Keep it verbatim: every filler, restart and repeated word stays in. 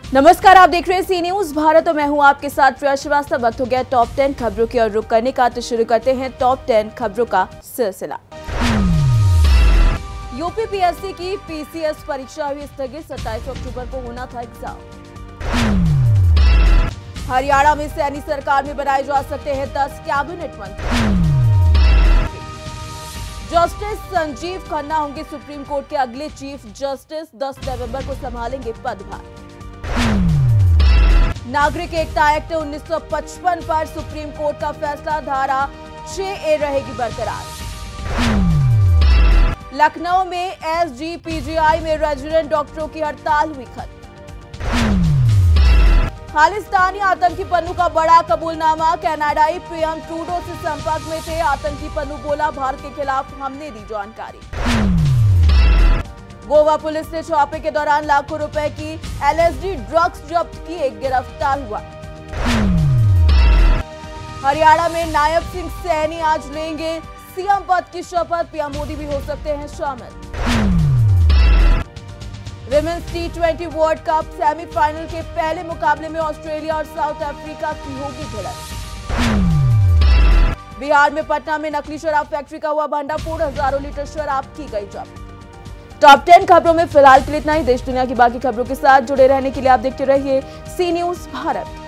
नमस्कार, आप देख रहे हैं सी न्यूज भारत और मैं हूं आपके साथ प्रिया श्रीवास्तव। वक्त हो गया टॉप टेन खबरों की ओर रुख करने का, तो शुरू करते हैं टॉप टेन खबरों का सिलसिला। यूपी पीएससी की पीसीएस परीक्षा हुई स्थगित, सत्ताईस अक्टूबर को होना था एग्जाम। हरियाणा में सैनी सरकार में बनाए जा सकते हैं दस कैबिनेट मंत्री। जस्टिस संजीव खन्ना होंगे सुप्रीम कोर्ट के अगले चीफ जस्टिस, दस नवंबर को संभालेंगे पदभार। नागरिक एकता एक्ट उन्नीस सौ पचपन पर सुप्रीम कोर्ट का फैसला, धारा छह ए रहेगी बरकरार। लखनऊ में एसजीपीजीआई में रेजिडेंट डॉक्टरों की हड़ताल हुई खत्म। खालिस्तानी आतंकी पन्नू का बड़ा कबूलनामा, कनाडाई पीएम ट्रूडो से संपर्क में थे। आतंकी पन्नू बोला, भारत के खिलाफ हमने दी जानकारी। गोवा पुलिस ने छापे के दौरान लाखों रुपए की एलएसडी ड्रग्स जब्त किए, गिरफ्तार हुआ। हरियाणा में नायब सिंह सैनी आज लेंगे सीएम पद की शपथ, पीएम मोदी भी हो सकते हैं शामिल। Women's T twenty world cup semifinal के पहले मुकाबले में ऑस्ट्रेलिया और साउथ अफ्रीका की होगी भिड़ंत। बिहार में पटना में नकली शराब फैक्ट्री का हुआ भंडाफोड़, हजारों लीटर शराब की गई जब्त। टॉप टेन खबरों में फिलहाल के लिए इतना ही। देश दुनिया की बाकी खबरों के साथ जुड़े रहने के लिए आप देखते रहिए सी न्यूज भारत।